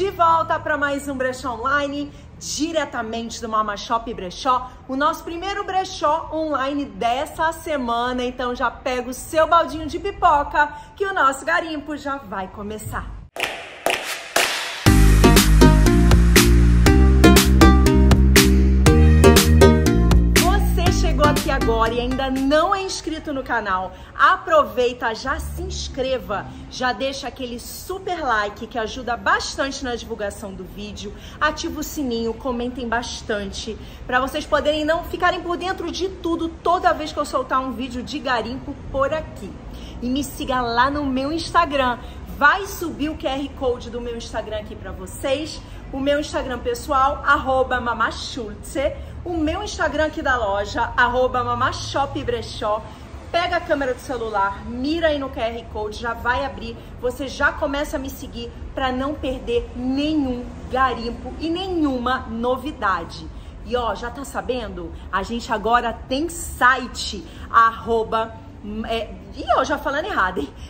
De volta para mais um brechó online, diretamente do Mama Shop Brechó, o nosso primeiro brechó online dessa semana. Então já pega o seu baldinho de pipoca que o nosso garimpo já vai começar. Aqui agora e ainda não é inscrito no canal, aproveita, já se inscreva, já deixa aquele super like que ajuda bastante na divulgação do vídeo, ativa o sininho, comentem bastante, para vocês poderem não ficarem por dentro de tudo toda vez que eu soltar um vídeo de garimpo por aqui. E me siga lá no meu Instagram, vai subir o QR Code do meu Instagram aqui para vocês, o meu Instagram pessoal, @mamashultze, o meu Instagram aqui da loja, @mamashopbrechó. Pega a câmera do celular, mira aí no QR Code, já vai abrir, você já começa a me seguir para não perder nenhum garimpo e nenhuma novidade. E ó, já tá sabendo? A gente agora tem site, já falando errado, hein?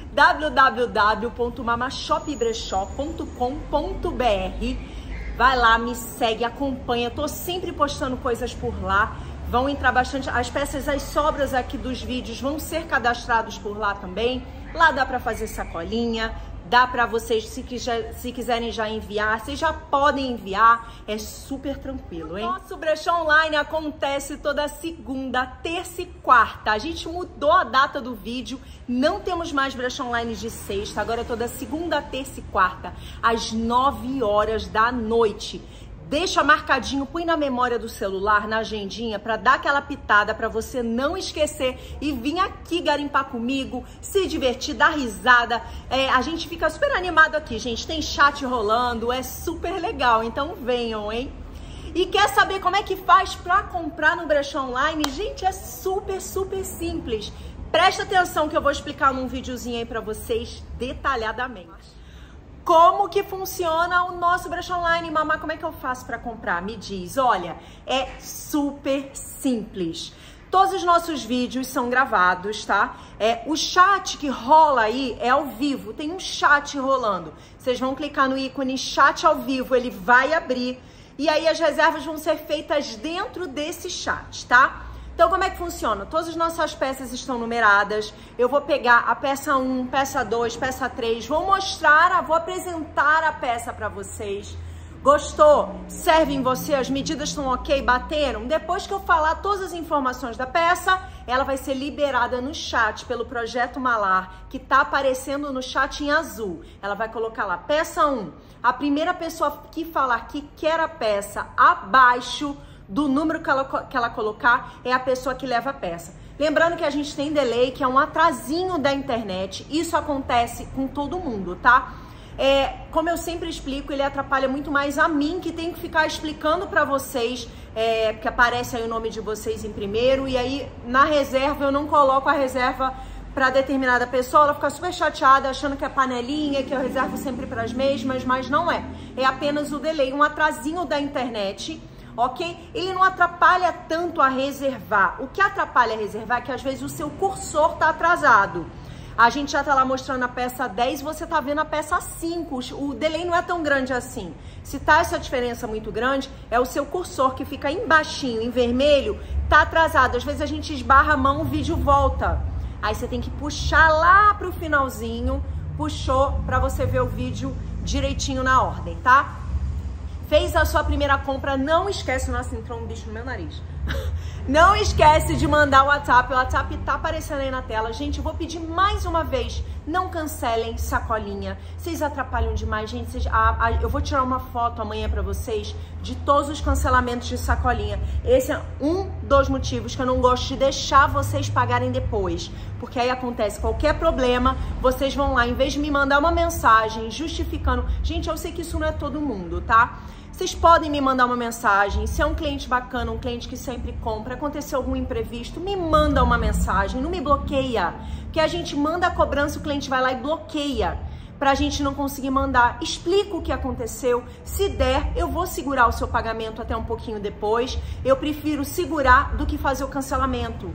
www.mamashopbrechó.com.br. Vai lá, me segue, acompanha, tô sempre postando coisas por lá, vão entrar bastante, as peças, as sobras aqui dos vídeos vão ser cadastrados por lá também, lá dá pra fazer sacolinha, dá pra vocês, se quiserem já enviar, vocês já podem enviar, é super tranquilo, hein? Nosso brechó online acontece toda segunda, terça e quarta, a gente mudou a data do vídeo, não temos mais brechó online de sexta, agora é toda segunda, terça e quarta, às 9 horas da noite. Deixa marcadinho, põe na memória do celular, na agendinha, para dar aquela pitada, para você não esquecer e vir aqui garimpar comigo, se divertir, dar risada. A gente fica super animado aqui, gente. Tem chat rolando, é super legal. Então venham, hein? E quer saber como é que faz para comprar no brechó online? Gente, é super, super simples. Presta atenção que eu vou explicar num videozinho aí para vocês detalhadamente. Como que funciona o nosso brechó online? Mamá, como é que eu faço para comprar? Me diz. Olha, é super simples. Todos os nossos vídeos são gravados, tá? O chat que rola aí é ao vivo, tem um chat rolando. Vocês vão clicar no ícone chat ao vivo, ele vai abrir. E aí as reservas vão ser feitas dentro desse chat, tá? Então, como é que funciona? Todas as nossas peças estão numeradas. Eu vou pegar a peça 1, peça 2, peça 3, vou mostrar, vou apresentar a peça para vocês. Gostou? Serve em você? As medidas estão ok? Bateram? Depois que eu falar todas as informações da peça, ela vai ser liberada no chat pelo Projeto Malar, que tá aparecendo no chat em azul. Ela vai colocar lá, peça 1. A primeira pessoa que falar que quer a peça abaixo do número que ela colocar é a pessoa que leva a peça. Lembrando que a gente tem delay, que é um atrasinho da internet. Isso acontece com todo mundo, tá? Como eu sempre explico, ele atrapalha muito mais a mim, que tem que ficar explicando pra vocês, porque aparece aí o nome de vocês em primeiro, e aí na reserva eu não coloco a reserva para determinada pessoa, ela fica super chateada, achando que é panelinha, que eu reservo sempre para as mesmas, mas não é. É apenas o delay, um atrasinho da internet, ok? Ele não atrapalha tanto a reservar. O que atrapalha a reservar é que às vezes o seu cursor tá atrasado. A gente já tá lá mostrando a peça 10, você tá vendo a peça 5. O delay não é tão grande assim. Se tá essa diferença muito grande, é o seu cursor que fica embaixinho, em vermelho, tá atrasado. Às vezes a gente esbarra a mão, o vídeo volta. Aí você tem que puxar lá pro finalzinho, puxou pra você ver o vídeo direitinho na ordem, tá? Fez a sua primeira compra, não esquece, nossa, entrou um bicho no meu nariz. Não esquece de mandar o WhatsApp tá aparecendo aí na tela. Gente, eu vou pedir mais uma vez, não cancelem sacolinha. Vocês atrapalham demais, gente. Eu vou tirar uma foto amanhã pra vocês de todos os cancelamentos de sacolinha. Esse é um dos motivos que eu não gosto de deixar vocês pagarem depois. Porque aí acontece qualquer problema, vocês vão lá, em vez de me mandar uma mensagem justificando... Gente, eu sei que isso não é todo mundo, tá? Vocês podem me mandar uma mensagem, se é um cliente bacana, um cliente que sempre compra, aconteceu algum imprevisto, me manda uma mensagem, não me bloqueia, porque a gente manda a cobrança, o cliente vai lá e bloqueia, pra gente não conseguir mandar. Explica o que aconteceu, se der, eu vou segurar o seu pagamento até um pouquinho depois, eu prefiro segurar do que fazer o cancelamento,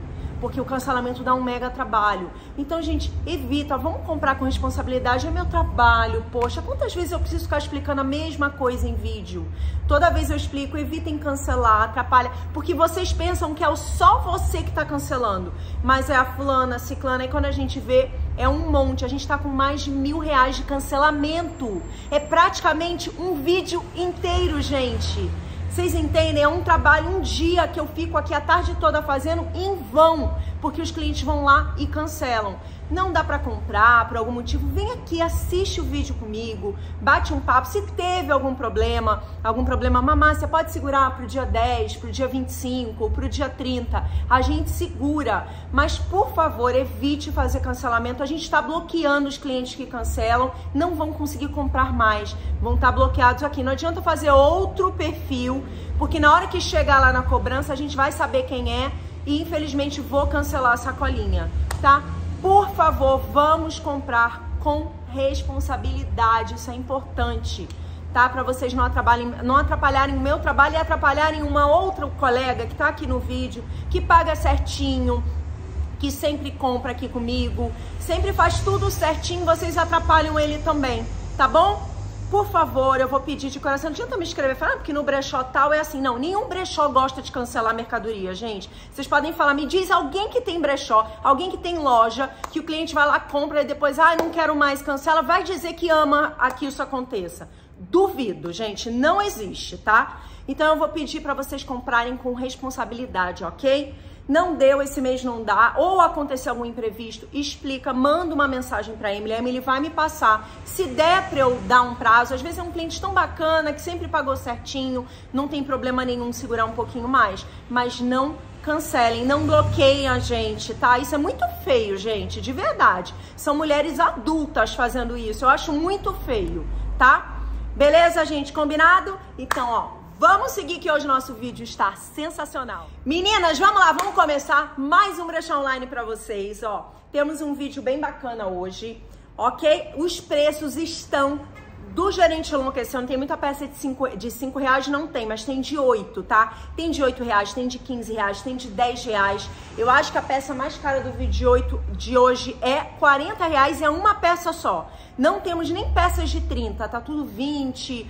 porque o cancelamento dá um mega trabalho. Então, gente, evita, vamos comprar com responsabilidade, é meu trabalho, poxa, quantas vezes eu preciso ficar explicando a mesma coisa em vídeo? Toda vez eu explico, evitem cancelar, atrapalha, porque vocês pensam que é só você que tá cancelando, mas é a fulana, a ciclana, e quando a gente vê, é um monte, a gente tá com mais de R$1.000 de cancelamento, é praticamente um vídeo inteiro, gente. Vocês entendem? É um trabalho, um dia que eu fico aqui a tarde toda fazendo em vão, porque os clientes vão lá e cancelam. Não dá pra comprar por algum motivo, vem aqui, assiste o vídeo comigo, bate um papo. Se teve algum problema, mamá, você pode segurar pro dia 10, pro dia 25, pro dia 30, a gente segura. Mas, por favor, evite fazer cancelamento, a gente tá bloqueando os clientes que cancelam, não vão conseguir comprar mais, vão estar bloqueados aqui. Não adianta fazer outro perfil, porque na hora que chegar lá na cobrança, a gente vai saber quem é e, infelizmente, vou cancelar a sacolinha, tá? Por favor, vamos comprar com responsabilidade, isso é importante, tá? Para vocês não atrapalharem o meu trabalho e atrapalharem uma outra colega que tá aqui no vídeo, que paga certinho, que sempre compra aqui comigo, sempre faz tudo certinho, vocês atrapalham ele também, tá bom? Por favor, eu vou pedir de coração, não adianta me escrever, falar porque no brechó tal é assim, não, nenhum brechó gosta de cancelar mercadoria, gente. Vocês podem falar, me diz alguém que tem brechó, alguém que tem loja, que o cliente vai lá, compra e depois, não quero mais, cancela, vai dizer que ama que isso aconteça. Duvido, gente, não existe, tá? Então eu vou pedir para vocês comprarem com responsabilidade, ok? Não deu, esse mês não dá, ou aconteceu algum imprevisto, explica, manda uma mensagem pra Emily, a Emily vai me passar. Se der pra eu dar um prazo, às vezes é um cliente tão bacana, que sempre pagou certinho, não tem problema nenhum segurar um pouquinho mais, mas não cancelem, não bloqueiem a gente, tá? Isso é muito feio, gente, de verdade. São mulheres adultas fazendo isso, eu acho muito feio, tá? Beleza, gente? Combinado? Então, ó, vamos seguir que hoje o nosso vídeo está sensacional. Meninas, vamos lá, vamos começar mais um brechó online para vocês, ó. Temos um vídeo bem bacana hoje, ok? Os preços estão do Gerente Enlouqueceu. Não tem muita peça de 5 reais, não tem, mas tem de 8, tá? Tem de 8 reais, tem de 15 reais, tem de 10 reais. Eu acho que a peça mais cara do vídeo de hoje é 40 reais e é uma peça só. Não temos nem peças de 30, tá tudo 20,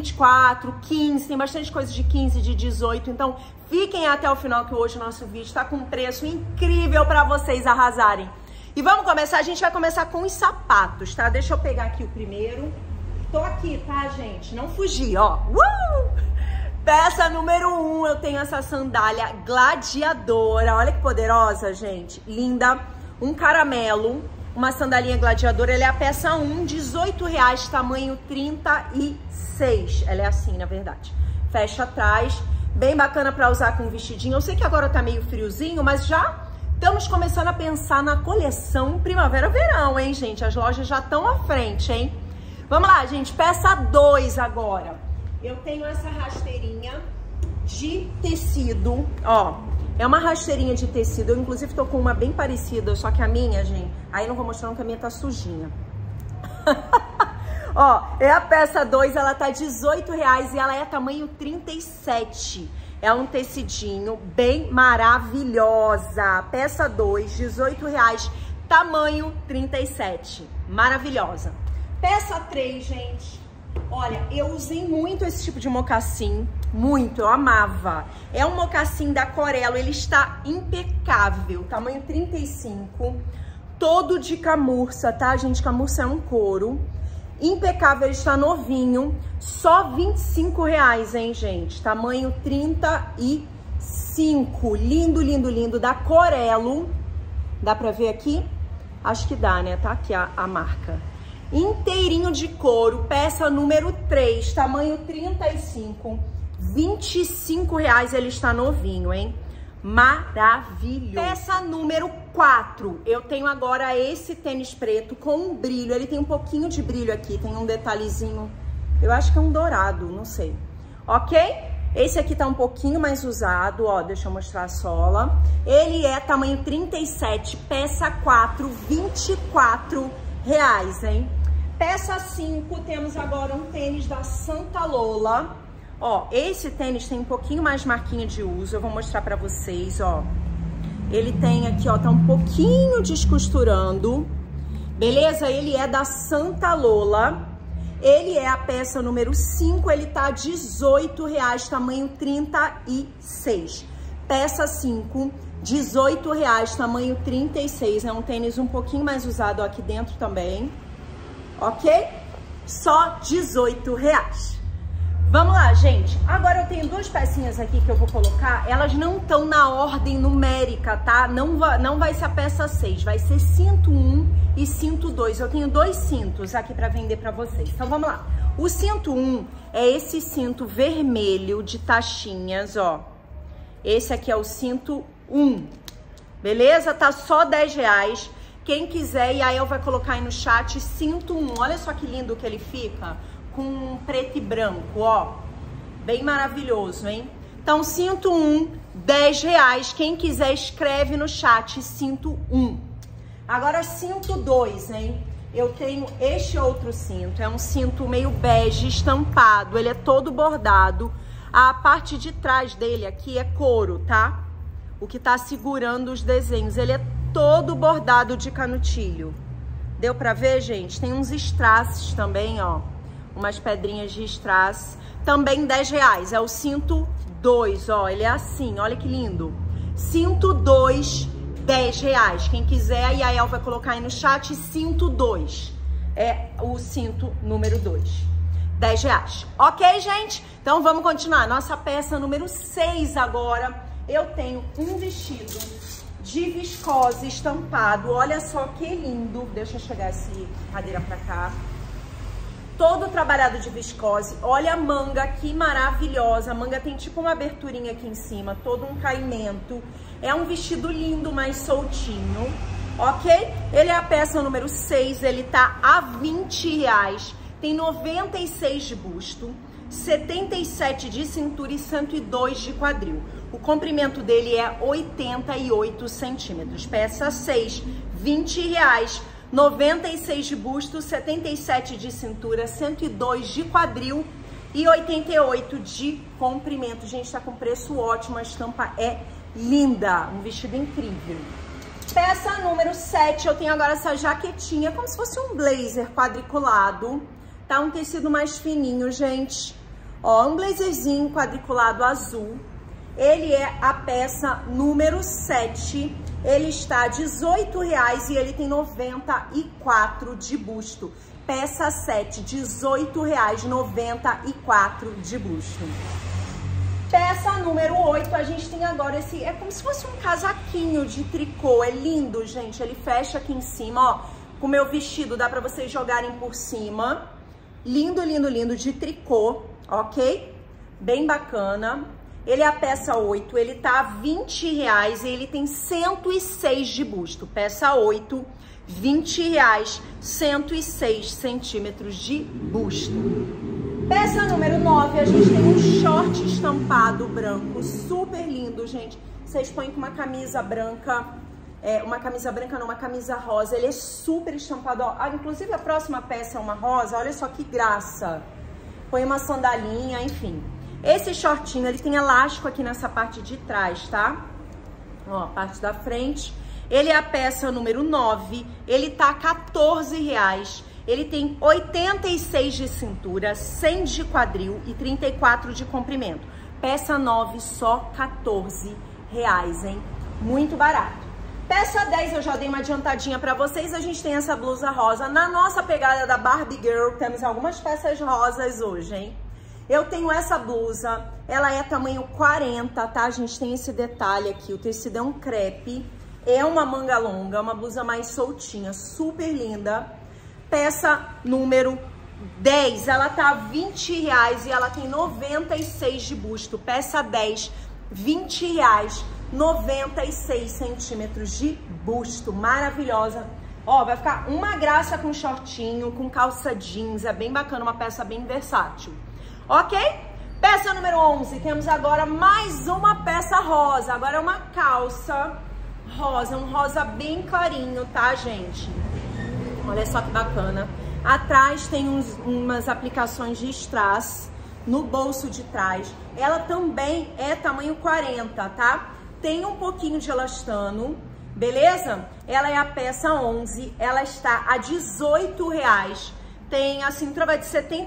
24, 15, tem bastante coisa de 15, de 18. Então, fiquem até o final que hoje o nosso vídeo tá com um preço incrível pra vocês arrasarem. E vamos começar, a gente vai começar com os sapatos, tá? Deixa eu pegar aqui o primeiro. Tô aqui, tá, gente? Não fugi, ó. Peça número 1, eu tenho essa sandália gladiadora. Olha que poderosa, gente. Linda. Um caramelo. Uma sandalinha gladiadora. Ela é a peça 1, 18 reais, tamanho 36. Ela é assim, na verdade. Fecha atrás. Bem bacana pra usar com vestidinho. Eu sei que agora tá meio friozinho, mas já estamos começando a pensar na coleção primavera-verão, hein, gente? As lojas já estão à frente, hein? Vamos lá, gente, peça 2 agora. Eu tenho essa rasteirinha de tecido, ó. É uma rasteirinha de tecido, eu inclusive tô com uma bem parecida, só que a minha, gente, aí não vou mostrar não, que a minha tá sujinha. Ó, é a peça 2, ela tá R$18 e ela é tamanho 37. É um tecidinho bem maravilhosa. Peça 2, R$18, tamanho 37. Maravilhosa. Peça 3, gente, olha, eu usei muito esse tipo de mocassim, muito, eu amava. É um mocassim da Corello, ele está impecável, tamanho 35, todo de camurça, tá, gente? Camurça é um couro, impecável, ele está novinho, só R$25, hein, gente? Tamanho 35, lindo, lindo, lindo, da Corello. Dá pra ver aqui? Acho que dá, né? Tá aqui a marca. Inteirinho de couro, peça número 3, tamanho 35, R$25, ele está novinho, hein? Maravilhoso. Peça número 4, eu tenho agora esse tênis preto com um brilho, ele tem um pouquinho de brilho aqui, tem um detalhezinho, eu acho que é um dourado, não sei, ok? Esse aqui tá um pouquinho mais usado, ó, deixa eu mostrar a sola. Ele é tamanho 37, peça 4, R$24, hein? Peça 5, temos agora um tênis da Santa Lola. Ó, esse tênis tem um pouquinho mais marquinha de uso, eu vou mostrar pra vocês, ó. Ele tem aqui, ó, tá um pouquinho descosturando. Beleza? Ele é da Santa Lola. Ele é a peça número 5, ele tá R$18, tamanho 36. Peça 5, R$18, tamanho 36. É um tênis um pouquinho mais usado aqui dentro também. Ok? Só R$18. Vamos lá, gente. Agora eu tenho duas pecinhas aqui que eu vou colocar. Elas não estão na ordem numérica, tá? Não vai ser a peça 6, vai ser cinto 1 e cinto 2. Eu tenho dois cintos aqui para vender para vocês. Então vamos lá. O cinto 1 é esse cinto vermelho de taxinhas, ó. Esse aqui é o cinto 1. Beleza? Tá só R$10. Quem quiser, e aí eu vou colocar aí no chat cinto 1. Olha só que lindo que ele fica. Com preto e branco, ó. Bem maravilhoso, hein? Então, cinto 1, R$10. Quem quiser, escreve no chat, cinto 1. Agora, cinto 2, hein? Eu tenho este outro cinto. É um cinto meio bege, estampado. Ele é todo bordado. A parte de trás dele aqui é couro, tá? O que tá segurando os desenhos. Ele é todo bordado de canutilho. Deu pra ver, gente? Tem uns strass também, ó. Umas pedrinhas de strass, também R$10, é o cinto 2, ó, ele é assim, olha que lindo. Cinto 2, R$10, quem quiser, a Yael vai colocar aí no chat, cinto 2, é o cinto número 2, R$10. Ok, gente? Então vamos continuar, nossa peça número 6 agora, eu tenho um vestido de viscose estampado, olha só que lindo, deixa eu chegar essa cadeira pra cá. Todo trabalhado de viscose. Olha a manga, que maravilhosa. A manga tem tipo uma aberturinha aqui em cima, todo um caimento. É um vestido lindo, mais soltinho, ok? Ele é a peça número 6, ele tá a R$20. Tem 96 de busto, 77 de cintura e 102 de quadril. O comprimento dele é 88 centímetros. Peça 6, R$20. 96 de busto, 77 de cintura, 102 de quadril e 88 de comprimento. Gente, tá com preço ótimo, a estampa é linda, um vestido incrível. Peça número 7, eu tenho agora essa jaquetinha, como se fosse um blazer quadriculado, tá? Um tecido mais fininho, gente. Ó, um blazerzinho quadriculado azul. Ele é a peça número 7, ele está R$18 e ele tem 94 de busto. Peça 7, R$18, 94 de busto. Peça número 8, a gente tem agora esse, é como se fosse um casaquinho de tricô, é lindo, gente. Ele fecha aqui em cima, ó, com o meu vestido, dá pra vocês jogarem por cima. Lindo, lindo, lindo, de tricô, ok? Bem bacana. Ele é a peça 8, ele tá R$20 e ele tem 106 de busto. Peça 8, R$20, 106 centímetros de busto. Peça número 9, a gente tem um short estampado branco, super lindo, gente. Vocês põem com uma camisa branca, uma camisa rosa, ele é super estampado, ó. Inclusive a próxima peça é uma rosa, olha só que graça. Põe uma sandalinha, enfim. Esse shortinho, ele tem elástico aqui nessa parte de trás, tá? Ó, a parte da frente. Ele é a peça número 9, ele tá R$14. Ele tem 86 de cintura, 100 de quadril e 34 de comprimento. Peça 9, só R$14, hein? Muito barato. Peça 10, eu já dei uma adiantadinha pra vocês. A gente tem essa blusa rosa. Na nossa pegada da Barbie Girl, temos algumas peças rosas hoje, hein? Eu tenho essa blusa, ela é tamanho 40, tá? A gente tem esse detalhe aqui, o tecido é um crepe, é uma manga longa, uma blusa mais soltinha, super linda. Peça número 10, ela tá R$20 e ela tem 96 de busto. Peça 10, R$20, 96 centímetros de busto, maravilhosa. Ó, vai ficar uma graça com shortinho, com calça jeans, é bem bacana, uma peça bem versátil. Ok? Peça número 11, temos agora mais uma peça rosa. Agora é uma calça rosa, um rosa bem clarinho, tá, gente? Olha só que bacana. Atrás tem umas aplicações de strass no bolso de trás. Ela também é tamanho 40, tá? tem um pouquinho de elastano, beleza? Ela é a peça 11, ela está a R$18. Tem a cintura vai de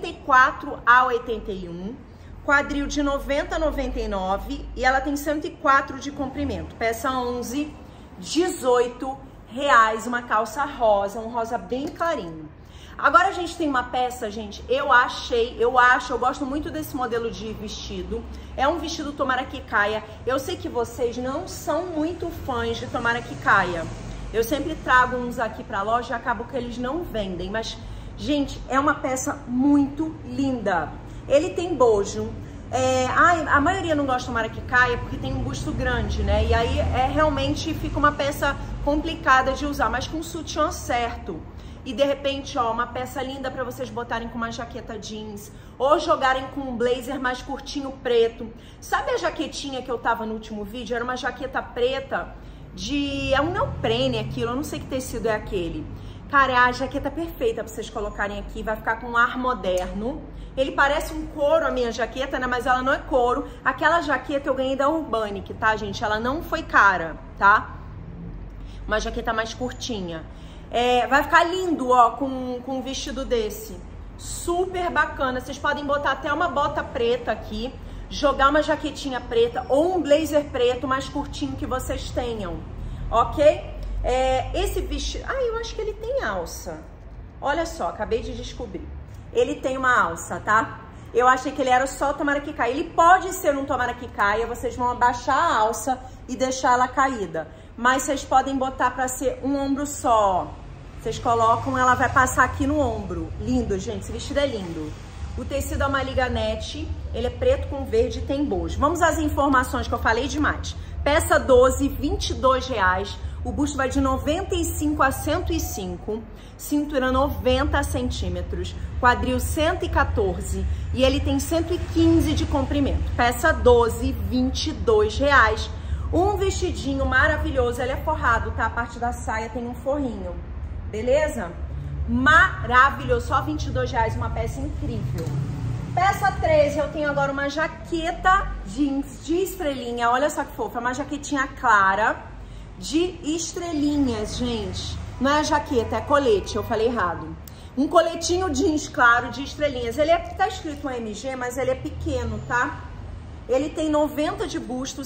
74 a 81, quadril de 90 a 99 e ela tem 104 de comprimento. Peça 11, R$18, uma calça rosa, um rosa bem clarinho. Agora a gente tem uma peça, gente, eu gosto muito desse modelo de vestido. É um vestido tomara que caia. Eu sei que vocês não são muito fãs de tomara que caia. Eu sempre trago uns aqui pra loja e acabo que eles não vendem. Mas, gente, é uma peça muito linda. Ele tem bojo. A maioria não gosta de tomara que caia porque tem um busto grande, né? E aí realmente fica uma peça complicada de usar, mas com o sutiã certo. E de repente, ó, uma peça linda para vocês botarem com uma jaqueta jeans ou jogarem com um blazer mais curtinho preto. Sabe a jaquetinha que eu tava no último vídeo? Era uma jaqueta preta é um neoprene aquilo, eu não sei que tecido é aquele. Cara, é a jaqueta perfeita para vocês colocarem aqui, vai ficar com um ar moderno. Ele parece um couro, a minha jaqueta, né? Mas ela não é couro. Aquela jaqueta eu ganhei da Urbanic, tá, gente? Ela não foi cara, tá? Uma jaqueta mais curtinha. Vai ficar lindo, ó, com um vestido desse. Super bacana. Vocês podem botar até uma bota preta aqui, jogar uma jaquetinha preta ou um blazer preto mais curtinho que vocês tenham, ok? Esse vestido... eu acho que ele tem alça. Olha só, acabei de descobrir. Ele tem uma alça, tá? Eu achei que ele era só tomara que caia. Ele pode ser um tomara que caia, vocês vão abaixar a alça e deixar ela caída. Mas vocês podem botar pra ser um ombro só. Vocês colocam, ela vai passar aqui no ombro. Lindo, gente, esse vestido é lindo. O tecido é uma liganete, ele é preto com verde e tem bojo. Vamos às informações que eu falei demais. Peça 12, R$22. O busto vai de 95 a 105, cintura 90 centímetros, quadril 114 e ele tem 115 de comprimento. Peça 12, R$22. Um vestidinho maravilhoso, ele é forrado, tá? A parte da saia tem um forrinho, beleza? Maravilhoso, só R$22, uma peça incrível. Peça 13, eu tenho agora uma jaqueta jeans de estrelinha, olha só que fofa, uma jaquetinha clara de estrelinhas, gente. Não é jaqueta, é colete, eu falei errado. Um coletinho jeans claro de estrelinhas. Ele tá escrito um MG, mas ele é pequeno, tá? Ele tem 90 de busto,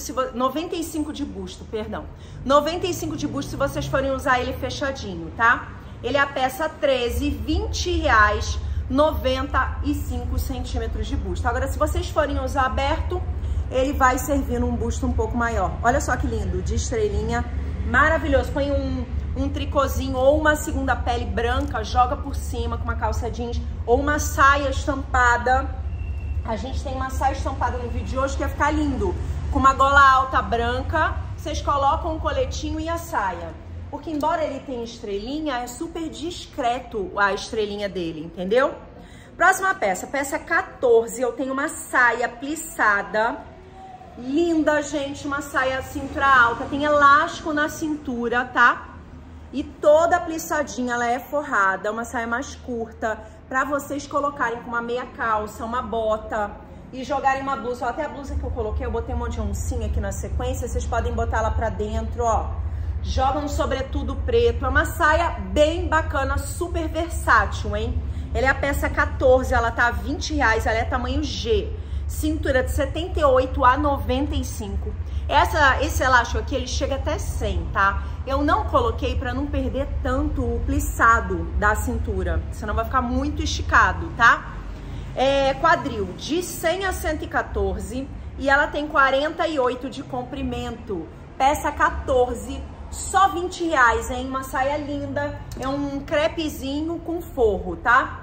95 de busto, perdão. 95 de busto se vocês forem usar ele fechadinho, tá? Ele é a peça 13, R$20, 95 centímetros de busto. Agora, se vocês forem usar aberto, ele vai servir num busto um pouco maior. Olha só que lindo, de estrelinha, maravilhoso. Põe um tricôzinho ou uma segunda pele branca, joga por cima com uma calça jeans ou uma saia estampada. A gente tem uma saia estampada no vídeo de hoje que vai ficar lindo. Com uma gola alta branca, vocês colocam um coletinho e a saia. Porque embora ele tenha estrelinha, é super discreto a estrelinha dele, entendeu? Próxima peça, peça 14, eu tenho uma saia plissada. Linda, gente, uma saia cintura alta, tem elástico na cintura, tá? E toda plissadinha, ela é forrada, uma saia mais curta, pra vocês colocarem com uma meia calça, uma bota e jogarem uma blusa. Ó, até a blusa que eu coloquei, eu botei um monte de oncinha aqui na sequência, vocês podem botar ela pra dentro, ó. Joga um sobretudo preto, é uma saia bem bacana, super versátil, hein? Ela é a peça 14, ela tá R$20, ela é tamanho G. Cintura de 78 a 95. Esse elástico aqui, ele chega até 100, tá? Eu não coloquei pra não perder tanto o plissado da cintura, senão vai ficar muito esticado, tá? Quadril de 100 a 114 e ela tem 48 de comprimento. Peça 14, só R$20, hein? Uma saia linda, é um crepezinho com forro, tá?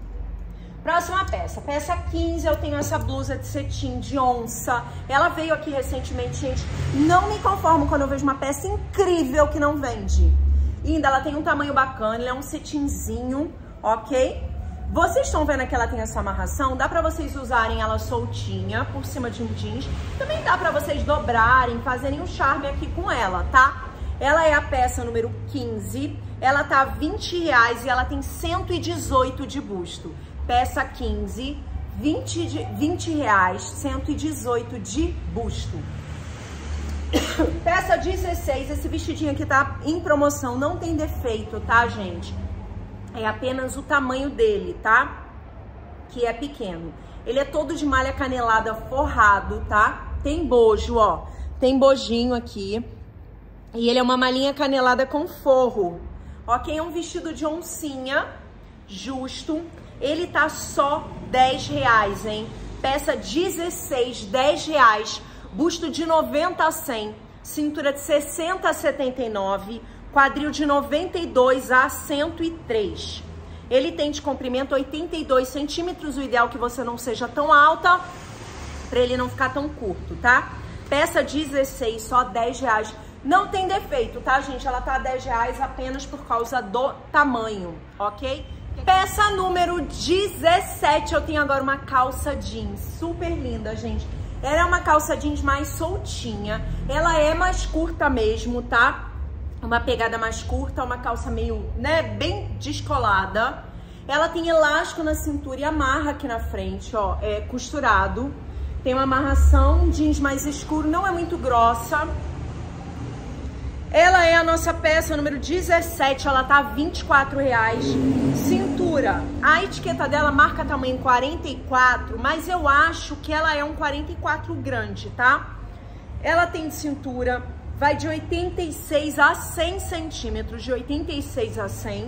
Próxima peça, peça 15, eu tenho essa blusa de cetim de onça. Ela veio aqui recentemente, gente. Não me conformo quando eu vejo uma peça incrível que não vende. E ainda ela tem um tamanho bacana, ele é um cetimzinho, ok? Vocês estão vendo que ela tem essa amarração? Dá pra vocês usarem ela soltinha por cima de um jeans. Também dá pra vocês dobrarem, fazerem um charme aqui com ela, tá? Ela é a peça número 15, ela tá R$20 e ela tem 118 de busto. Peça 15, R$20, 118 de busto. Peça 16, esse vestidinho aqui tá em promoção, não tem defeito, tá, gente? É apenas o tamanho dele, tá? Que é pequeno. Ele é todo de malha canelada forrado, tá? Tem bojo, ó. Tem bojinho aqui. E ele é uma malhinha canelada com forro. Ok? É um vestido de oncinha, justo. Ele tá só R$10, hein? Peça 16, R$10. Busto de 90 a 100. Cintura de 60 a 79. Quadril de 92 a 103. Ele tem de comprimento 82 centímetros. O ideal é que você não seja tão alta, pra ele não ficar tão curto, tá? Peça 16, só R$10. Não tem defeito, tá, gente? Ela tá R$10 apenas por causa do tamanho, ok? Peça número 17, eu tenho agora uma calça jeans, super linda, gente. Ela é uma calça jeans mais soltinha, ela é mais curta mesmo, tá? Uma pegada mais curta, uma calça meio, né, bem descolada. Ela tem elástico na cintura e amarra aqui na frente, ó, é costurado. Tem uma amarração, jeans mais escuro, não é muito grossa. Ela é a nossa peça número 17, ela tá R$24. Cintura, a etiqueta dela marca tamanho 44, mas eu acho que ela é um 44 grande, tá? Ela tem de cintura, vai de 86 a 100 centímetros, de 86 a 100.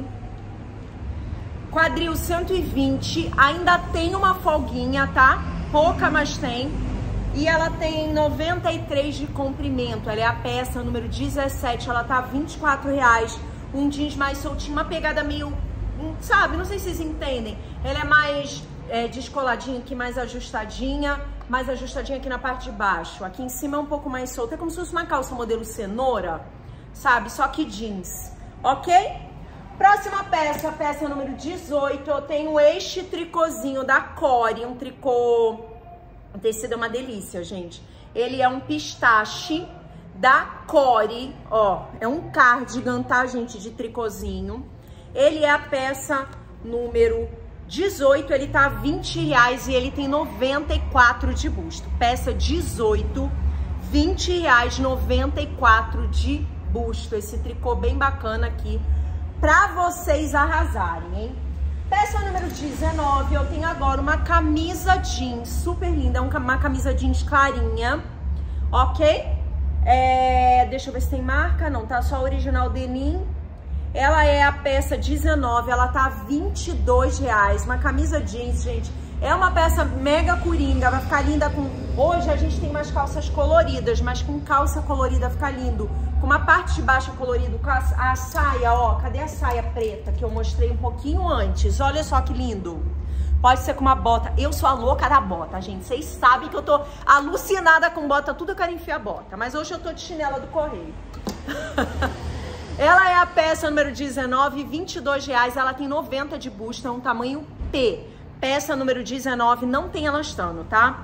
Quadril 120, ainda tem uma folguinha, tá? Pouca, mas tem. E ela tem 93 de comprimento, ela é a peça número 17, ela tá R$24. Um jeans mais soltinho, uma pegada meio, sabe, não sei se vocês entendem. Ela é mais descoladinha aqui, mais ajustadinha aqui na parte de baixo. Aqui em cima é um pouco mais solta, é como se fosse uma calça modelo cenoura, sabe, só que jeans, ok? Próxima peça, peça número 18, eu tenho este tricôzinho da Core, um tricô... O tecido é uma delícia, gente. Ele é um pistache da Core, ó. É um cardigan, tá, gente, de tricôzinho. Ele é a peça número 18, ele tá R$20 e ele tem 94 de busto. Peça 18, R$20, 94 de busto. Esse tricô bem bacana aqui pra vocês arrasarem, hein? Peça número 19, eu tenho agora uma camisa jeans super linda, uma camisa jeans clarinha, ok? Deixa eu ver se tem marca, não, tá só original denim. Ela é a peça 19, ela tá R$22, uma camisa jeans, gente. É uma peça mega coringa, vai ficar linda com... Hoje a gente tem umas calças coloridas, mas com calça colorida fica lindo. Com uma parte de baixo colorido, com a saia, ó. Cadê a saia preta que eu mostrei um pouquinho antes? Olha só que lindo. Pode ser com uma bota. Eu sou a louca da bota, gente. Vocês sabem que eu tô alucinada com bota. Tudo eu quero enfiar bota. Mas hoje eu tô de chinela do correio. Ela é a peça número 19, R$22. Ela tem 90 de busto, é um tamanho P. Peça número 19, não tem elastano, tá?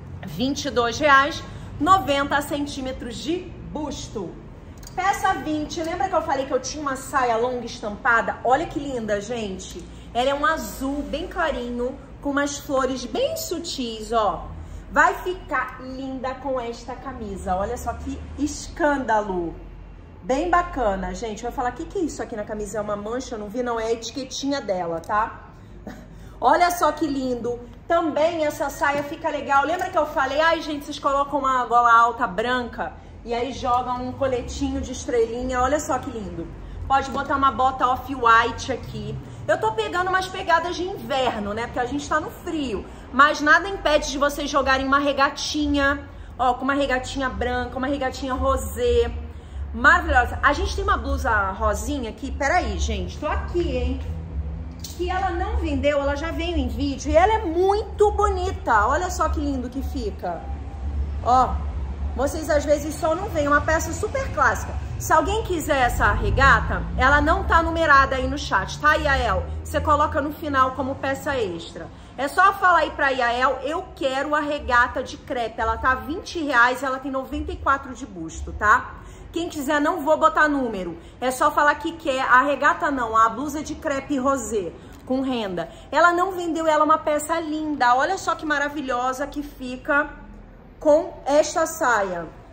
R$22, 90 centímetros de busto. Peça 20, lembra que eu falei que eu tinha uma saia longa estampada? Olha que linda, gente. Ela é um azul bem clarinho, com umas flores bem sutis, ó. Vai ficar linda com esta camisa. Olha só que escândalo. Bem bacana, gente. Vai falar, o que é isso aqui na camisa? É uma mancha? Eu não vi, não. É a etiquetinha dela, tá? Olha só que lindo. Também essa saia fica legal. Lembra que eu falei, ai, gente, vocês colocam uma gola alta branca e aí jogam um coletinho de estrelinha. Olha só que lindo. Pode botar uma bota off-white aqui. Eu tô pegando umas pegadas de inverno, né? Porque a gente tá no frio. Mas nada impede de vocês jogarem uma regatinha, ó, com uma regatinha branca, uma regatinha rosé. Maravilhosa. A gente tem uma blusa rosinha aqui. Peraí, gente. Tô aqui, hein? Que ela não vendeu, ela já veio em vídeo. E ela é muito bonita. Olha só que lindo que fica. Ó. Vocês às vezes só não veem, uma peça super clássica. Se alguém quiser essa regata, ela não tá numerada aí no chat, tá, Yael? Você coloca no final como peça extra. É só falar aí pra Yael, eu quero a regata de crepe. Ela tá R$20, ela tem 94 de busto, tá? Quem quiser, não vou botar número. É só falar que quer a regata não, a blusa de crepe rosé com renda. Ela não vendeu, ela é uma peça linda. Olha só que maravilhosa que fica com esta saia.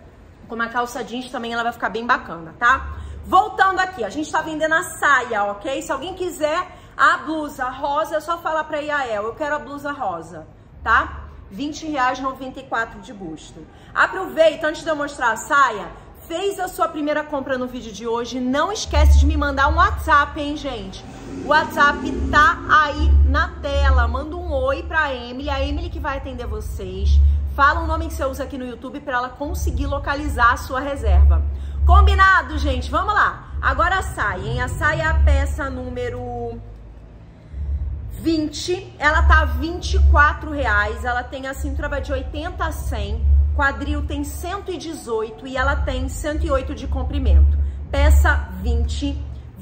Com uma calça jeans também ela vai ficar bem bacana, tá? Voltando aqui, a gente tá vendendo a saia, ok? Se alguém quiser a blusa rosa, é só falar pra Yael, eu quero a blusa rosa, tá? R$20,94 de busto. Aproveita, antes de eu mostrar a saia, fez a sua primeira compra no vídeo de hoje, não esquece de me mandar um WhatsApp, hein, gente? O WhatsApp tá aí na tela, manda um oi pra Emily, a Emily que vai atender vocês. Fala o nome que você usa aqui no YouTube pra ela conseguir localizar a sua reserva. Combinado, gente? Vamos lá. Agora a saia, hein? A saia é a peça número 20, ela tá R$24, ela tem a cintura vai de 80 a 100, quadril tem 118 e ela tem 108 de comprimento. Peça 20,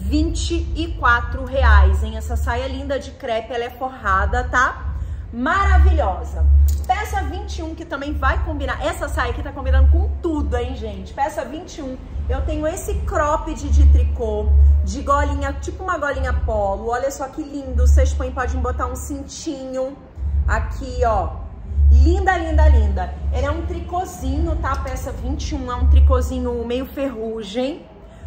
R$24, hein? Essa saia linda de crepe, ela é forrada, tá? Maravilhosa. Peça 21, que também vai combinar, essa saia aqui tá combinando com tudo, hein, gente? Peça 21, eu tenho esse cropped de tricô, de golinha, tipo uma golinha polo, olha só que lindo, vocês podem botar um cintinho aqui, ó, linda, linda, linda. Ele é um tricôzinho, tá? Peça 21, é um tricôzinho meio ferrugem,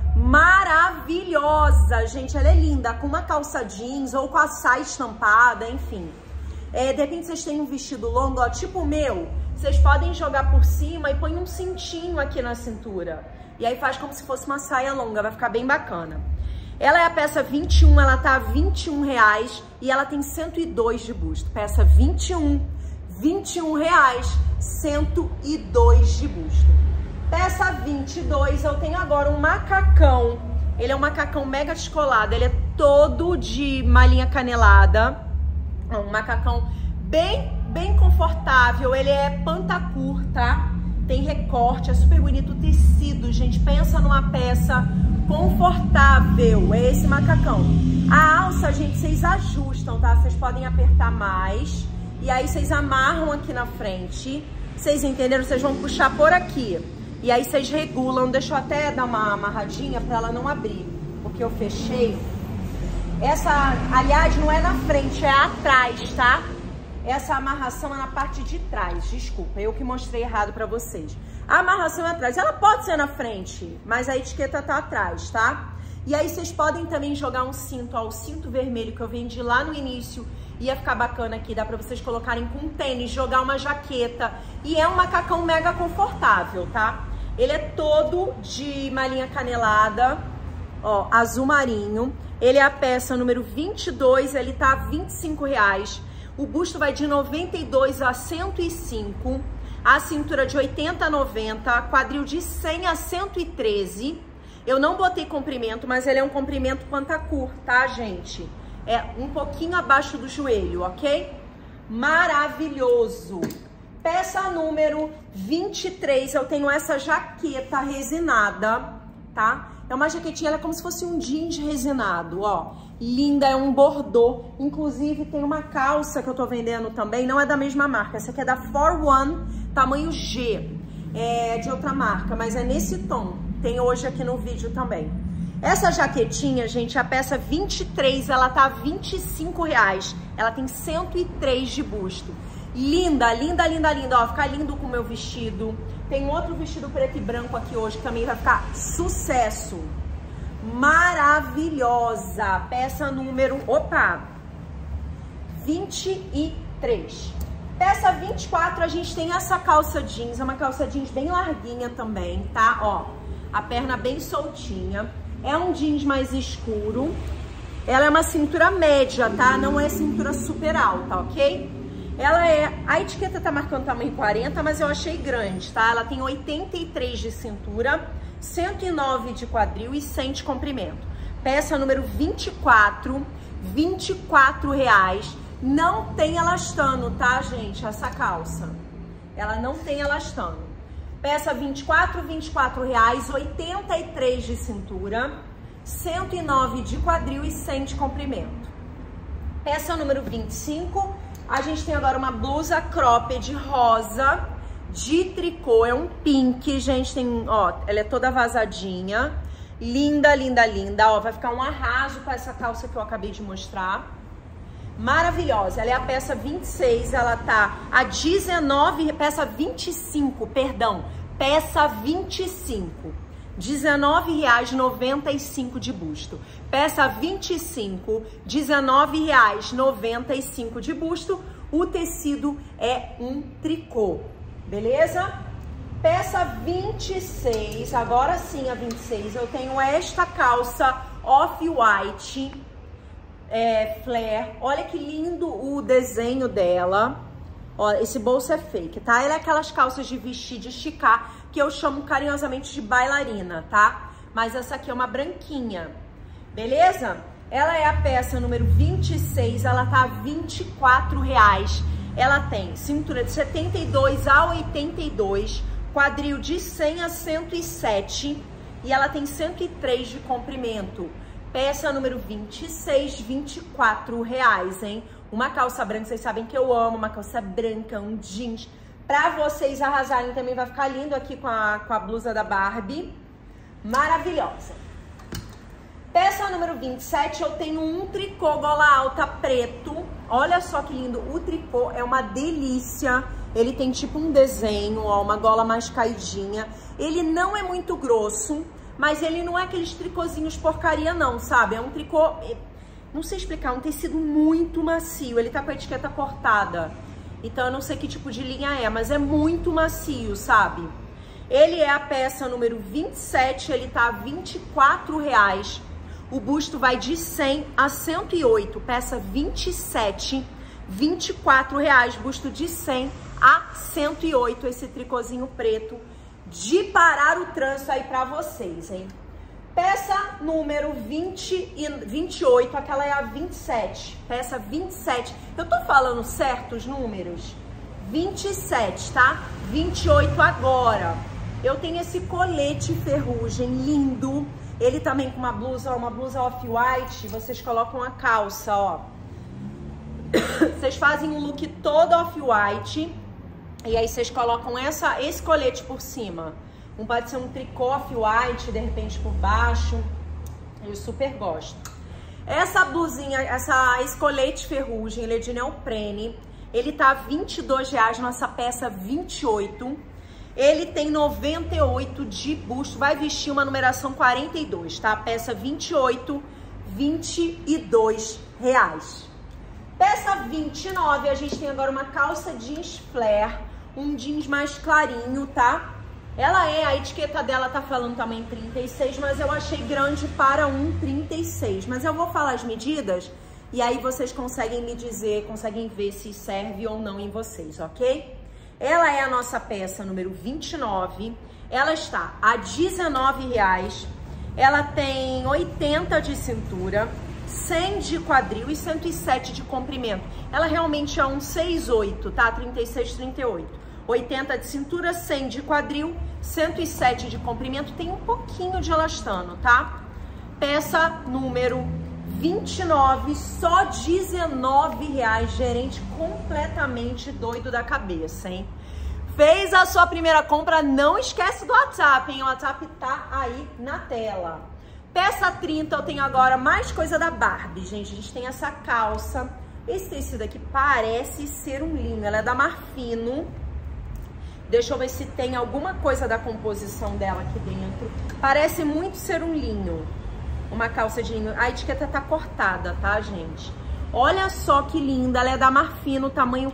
maravilhosa, gente, ela é linda, com uma calça jeans ou com a saia estampada, enfim. De repente vocês têm um vestido longo, ó, tipo o meu, vocês podem jogar por cima e põe um cintinho aqui na cintura. E aí faz como se fosse uma saia longa, vai ficar bem bacana. Ela é a peça 21, ela tá R$21 e ela tem 102 de busto. Peça 21, R$21, 102 de busto. Peça 22, eu tenho agora um macacão. Ele é um macacão mega descolado, ele é todo de malhinha canelada. Um macacão bem confortável, ele é pantacur, tá? Tem recorte, é super bonito o tecido, gente. Pensa numa peça confortável, é esse macacão. A alça, gente, vocês ajustam, tá? Vocês podem apertar mais e aí vocês amarram aqui na frente. Vocês entenderam? Vocês vão puxar por aqui. E aí vocês regulam. Deixa eu até dar uma amarradinha pra ela não abrir, porque eu fechei. Essa, aliás, não é na frente, é atrás, tá? Essa amarração é na parte de trás, desculpa, eu que mostrei errado pra vocês. A amarração é atrás, ela pode ser na frente, mas a etiqueta tá atrás, tá? E aí vocês podem também jogar um cinto, ó, o cinto vermelho que eu vendi lá no início, ia ficar bacana aqui, dá pra vocês colocarem com tênis, jogar uma jaqueta. E é um macacão mega confortável, tá? Ele é todo de malhinha canelada, ó, azul marinho. Ele é a peça número 22, ele tá R$25. O busto vai de 92 a 105. A cintura de 80 a 90. Quadril de 100 a 113. Eu não botei comprimento, mas ele é um comprimento pantacur, tá, gente? É um pouquinho abaixo do joelho, ok? Maravilhoso. Peça número 23, eu tenho essa jaqueta resinada, tá? É uma jaquetinha, ela é como se fosse um jeans resinado, ó. Linda, é um bordô. Inclusive, tem uma calça que eu tô vendendo também, não é da mesma marca. Essa aqui é da For One, tamanho G. É de outra marca, mas é nesse tom. Tem hoje aqui no vídeo também. Essa jaquetinha, gente, a peça 23, ela tá R$25. Ela tem 103 de busto. Linda, linda, linda, linda. Ó, fica lindo com o meu vestido. Tem outro vestido preto e branco aqui hoje que também vai ficar sucesso. Maravilhosa. Peça número, 23. Peça 24, a gente tem essa calça jeans. É uma calça jeans bem larguinha também, tá? Ó, a perna bem soltinha. É um jeans mais escuro. Ela é uma cintura média, tá? Não é cintura super alta, ok? Ela é, a etiqueta tá marcando tamanho 40, mas eu achei grande, tá? Ela tem 83 de cintura, 109 de quadril e 100 de comprimento. Peça número 24, R$24. Não tem elastano, tá, gente? Essa calça. Ela não tem elastano. Peça 24, R$24, 83 de cintura, 109 de quadril e 100 de comprimento. Peça número 25, a gente tem agora uma blusa cropped rosa de tricô, é um pink, gente, tem, ó, ela é toda vazadinha, linda, linda, linda, ó, vai ficar um arraso com essa calça que eu acabei de mostrar, maravilhosa. Ela é a peça 26, ela tá a 19, peça 25, perdão, Peça 25, R$19,95 de busto. Peça 25, R$19,95 de busto. O tecido é um tricô, beleza? Peça 26, agora sim a 26, eu tenho esta calça off-white, flare. Olha que lindo o desenho dela. Ó, esse bolso é fake, tá? Ela é aquelas calças de vestir, de esticar, que eu chamo carinhosamente de bailarina, tá? Mas essa aqui é uma branquinha, beleza? Ela é a peça número 26, ela tá R$24. Ela tem cintura de 72 a 82, quadril de 100 a 107 e ela tem 103 de comprimento. Peça número 26, R$24, hein? Uma calça branca, vocês sabem que eu amo, uma calça branca, um jeans. Pra vocês arrasarem também, vai ficar lindo aqui com a blusa da Barbie. Maravilhosa. Peça número 27, eu tenho um tricô gola alta preto. Olha só que lindo, o tricô é uma delícia. Ele tem tipo um desenho, ó, uma gola mais caidinha. Ele não é muito grosso, mas ele não é aqueles tricôzinhos porcaria não, sabe? É um tricô, não sei explicar, um tecido muito macio. Ele tá com a etiqueta cortada, então eu não sei que tipo de linha é, mas é muito macio, sabe? Ele é a peça número 27, ele tá R$24. O busto vai de 100 a 108, peça 27, R$24, busto de 100 a 108, esse tricôzinho preto de parar o trânsito aí pra vocês, hein? Peça número 28, aquela é a 27, peça 27, eu tô falando certos números? 27, tá? 28 agora. Eu tenho esse colete ferrugem lindo. Ele também com uma blusa off-white, vocês colocam a calça, ó. Vocês fazem um look todo off-white e aí vocês colocam esse colete por cima. Pode ser um tricô off-white, de repente por baixo. Eu super gosto. Essa blusinha, esse colete ferrugem, ele é de neoprene. Ele tá R$22, nossa peça 28. Ele tem 98 de busto, vai vestir uma numeração 42, tá? Peça 28, R$22. Peça 29, a gente tem agora uma calça jeans flare, um jeans mais clarinho, tá? A etiqueta dela tá falando também 36, mas eu achei grande para um 36. Mas eu vou falar as medidas e aí vocês conseguem me dizer, conseguem ver se serve ou não em vocês, ok? Ela é a nossa peça número 29, ela está a R$19, ela tem 80 de cintura, 100 de quadril e 107 de comprimento. Ela realmente é um 6'8", tá? 36, 38. 80 de cintura, 100 de quadril, 107 de comprimento, tem um pouquinho de elastano, tá? Peça número 29, só R$19, gerente completamente doido da cabeça, hein? Fez a sua primeira compra, não esquece do WhatsApp, hein? O WhatsApp tá aí na tela. Peça 30, eu tenho agora mais coisa da Barbie, gente. A gente tem essa calça, esse tecido aqui parece ser um linho, ela é da Marfino. Deixa eu ver se tem alguma coisa da composição dela aqui dentro. Parece muito ser um linho. Uma calça de linho. A etiqueta tá cortada, tá, gente? Olha só que linda. Ela é da Marfino, tamanho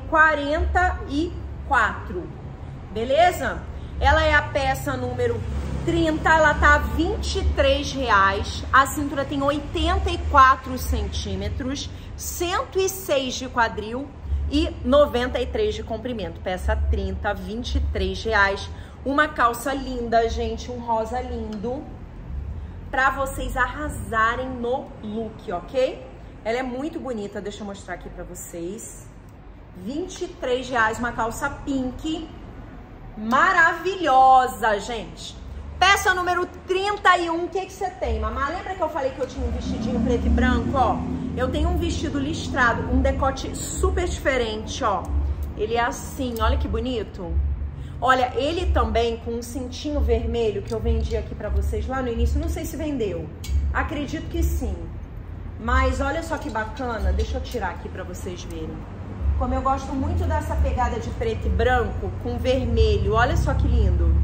44. Beleza? Ela é a peça número 30. Ela tá R$23. A cintura tem 84 centímetros. 106 de quadril e 93 de comprimento. Peça 30, R$23. Uma calça linda, gente. Um rosa lindo. Pra vocês arrasarem no look, ok? Ela é muito bonita, deixa eu mostrar aqui pra vocês. R$23, uma calça pink. Maravilhosa, gente. Peça número 31, o que você tem, Mamá? Lembra que eu falei que eu tinha um vestidinho preto e branco, ó? Eu tenho um vestido listrado, um decote super diferente, ó. Ele é assim, olha que bonito. Olha, ele também com um cintinho vermelho que eu vendi aqui pra vocês lá no início. Não sei se vendeu. Acredito que sim. Mas olha só que bacana. Deixa eu tirar aqui pra vocês verem. Como eu gosto muito dessa pegada de preto e branco com vermelho. Olha só que lindo.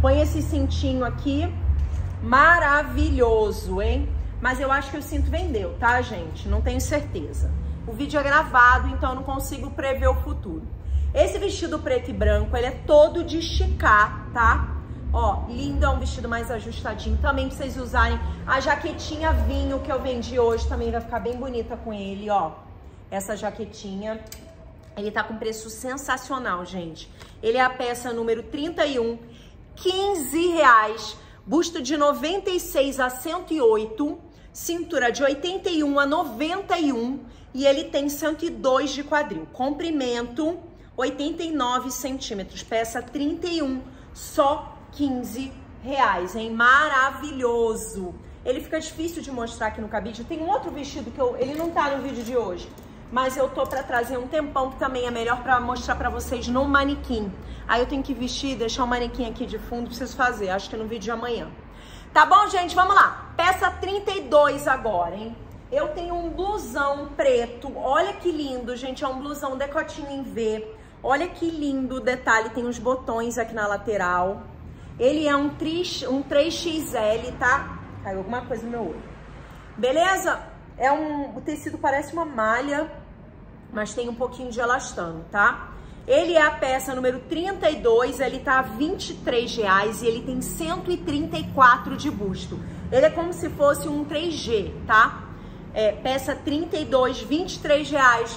Põe esse cintinho aqui, maravilhoso, hein? Mas eu acho que o cinto vendeu, tá, gente? Não tenho certeza. O vídeo é gravado, então eu não consigo prever o futuro. Esse vestido preto e branco, ele é todo de esticar, tá? Ó, lindo, é um vestido mais ajustadinho também pra vocês usarem. A jaquetinha vinho que eu vendi hoje também vai ficar bem bonita com ele, ó. Essa jaquetinha, ele tá com preço sensacional, gente. Ele é a peça número 31, R$15, busto de 96 a 108, cintura de 81 a 91 e ele tem 102 de quadril. Comprimento, 89 centímetros, peça 31, só R$15, hein? Maravilhoso! Ele fica difícil de mostrar aqui no cabide. Tem um outro vestido que ele não tá no vídeo de hoje, mas eu tô pra trazer um tempão que também é melhor pra mostrar pra vocês no manequim. Aí eu tenho que vestir e deixar o manequim aqui de fundo, preciso fazer, acho que no vídeo de amanhã. Tá bom, gente? Vamos lá. Peça 32 agora, hein? Eu tenho um blusão preto, olha que lindo, gente, é um blusão decotinho em V. Olha que lindo o detalhe, tem uns botões aqui na lateral. Ele é um 3XL, tá? Caiu alguma coisa no meu olho. Beleza? O tecido parece uma malha, mas tem um pouquinho de elastano, tá? Ele é a peça número 32, ele tá a R$23 e ele tem 134 de busto. Ele é como se fosse um 3G, tá? Peça 32, R$23,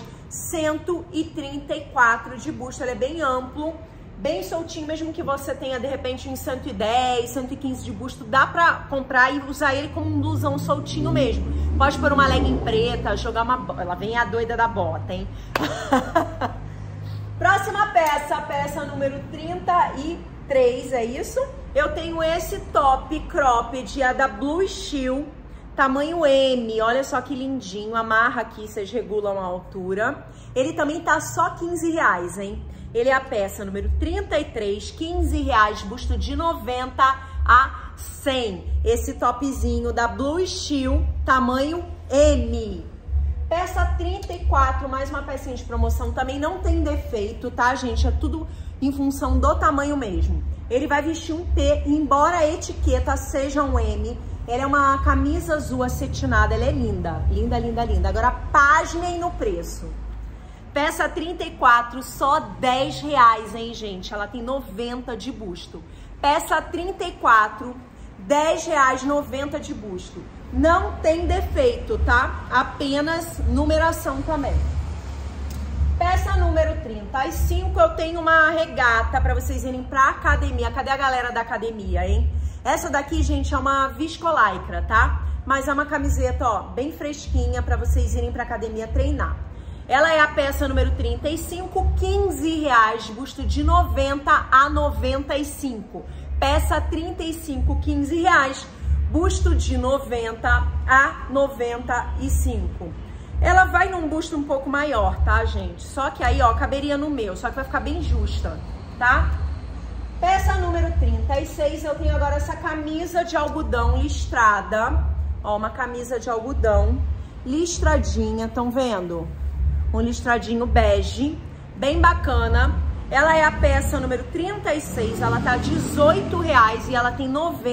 134 de busto. Ele é bem amplo, bem soltinho, mesmo que você tenha de repente em 110, 115 de busto, dá pra comprar e usar ele como um blusão soltinho mesmo. Pode pôr uma legging preta, jogar uma bota. Ela vem a doida da bota, hein? Próxima peça, peça número 33, é isso? Eu tenho esse top cropped, a da Blue Steel, tamanho M, olha só que lindinho, amarra aqui, vocês regulam a altura. Ele também tá só R$15, hein? Ele é a peça número 33, R$15, busto de 90 a 100. Esse topzinho da Blue Steel, tamanho M. Peça 34, mais uma pecinha de promoção, também não tem defeito, tá, gente? É tudo em função do tamanho mesmo. Ele vai vestir um P, embora a etiqueta seja um M. Ela é uma camisa azul acetinada, ela é linda, linda, linda, linda. Agora, pasmem no preço. Peça 34, só R$10, hein, gente? Ela tem 90 de busto. Peça 34, R$10, 90 de busto. Não tem defeito, tá? Apenas numeração também. Peça número 35, eu tenho uma regata pra vocês irem pra academia. Cadê a galera da academia, hein? Essa daqui, gente, é uma viscolaicra, tá? Mas é uma camiseta, ó, bem fresquinha pra vocês irem pra academia treinar. Ela é a peça número 35, R$15, busto de 90 a 95. Peça 35, R$15, busto de 90 a 95. Ela vai num busto um pouco maior, tá, gente? Só que aí, ó, caberia no meu, só que vai ficar bem justa, tá? Peça número 36, eu tenho agora essa camisa de algodão listrada. Ó, uma camisa de algodão listradinha, estão vendo? Um listradinho bege, bem bacana. Ela é a peça número 36, ela tá R$18 e ela tem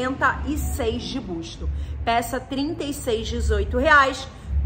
96 de busto. Peça 36, R$18,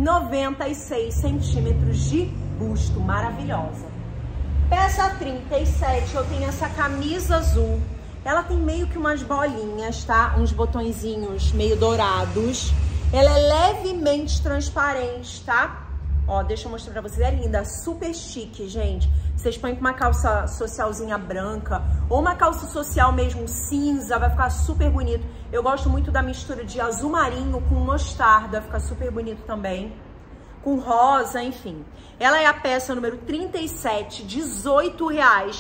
96 centímetros de busto, maravilhosa. Peça 37, eu tenho essa camisa azul. Ela tem meio que umas bolinhas, tá? Uns botõezinhos meio dourados. Ela é levemente transparente, tá? Ó, deixa eu mostrar pra vocês, é linda, super chique, gente. Vocês põem com uma calça socialzinha branca ou uma calça social mesmo cinza, vai ficar super bonito. Eu gosto muito da mistura de azul marinho com mostarda, vai ficar super bonito também. Com rosa, enfim. Ela é a peça número 37, R$18,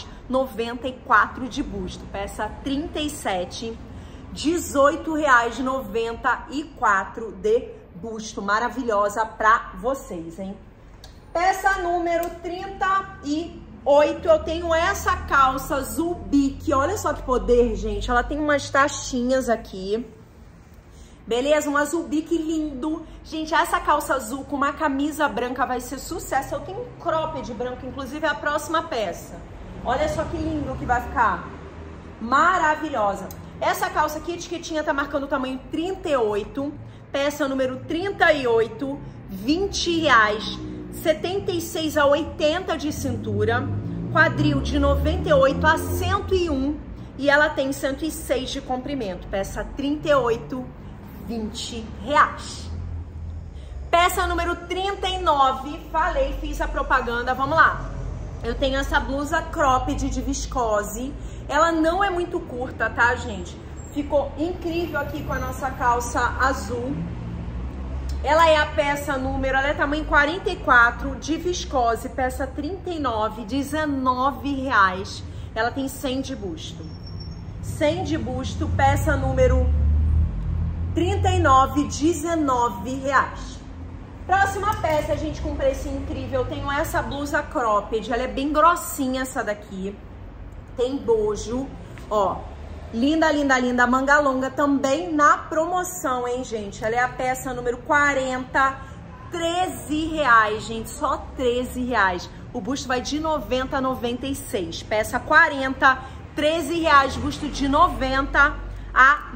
94 de busto. Peça 37, R$18, 94 de busto. Maravilhosa pra vocês, hein? Peça número 38, eu tenho essa calça azul bique. Olha só que poder, gente. Ela tem umas taxinhas aqui. Beleza? Um azul bique lindo. Gente, essa calça azul com uma camisa branca vai ser sucesso. Eu tenho um cropped branco, inclusive é a próxima peça. Olha só que lindo que vai ficar. Maravilhosa. Essa calça aqui, a etiquetinha tá marcando o tamanho 38, peça número 38, R$20, 76 a 80 de cintura, quadril de 98 a 101 e ela tem 106 de comprimento, peça 38, R$20. Peça número 39, falei, fiz a propaganda, vamos lá. Eu tenho essa blusa cropped de viscose, ela não é muito curta, tá, gente? Ficou incrível aqui com a nossa calça azul. Ela é a peça número, ela é tamanho 44, de viscose, peça 39, R$19. Ela tem 100 de busto. 100 de busto, peça número 39, R$19. Próxima peça, gente, com preço incrível, eu tenho essa blusa cropped, ela é bem grossinha essa daqui, tem bojo, ó, linda, linda, linda, manga longa, também na promoção, hein, gente, ela é a peça número 40, R$13, gente, só R$13, o busto vai de 90 a 96, peça 40, R$13, busto de 90 a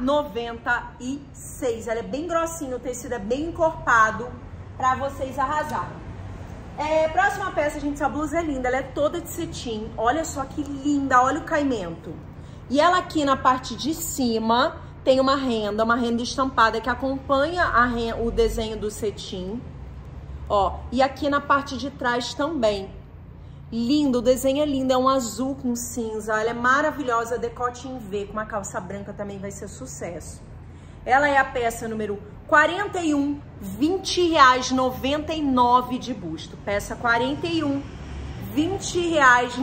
96, ela é bem grossinha, o tecido é bem encorpado, pra vocês arrasarem. Próxima peça, gente, essa blusa é linda, ela é toda de cetim, olha só que linda, olha o caimento. E ela aqui na parte de cima tem uma renda estampada que acompanha o desenho do cetim, ó, e aqui na parte de trás também. Lindo, o desenho é lindo, é um azul com cinza, ela é maravilhosa, decote em V, com uma calça branca também vai ser sucesso. Ela é a peça número 41, R$20, 99 de busto. Peça 41, R$20,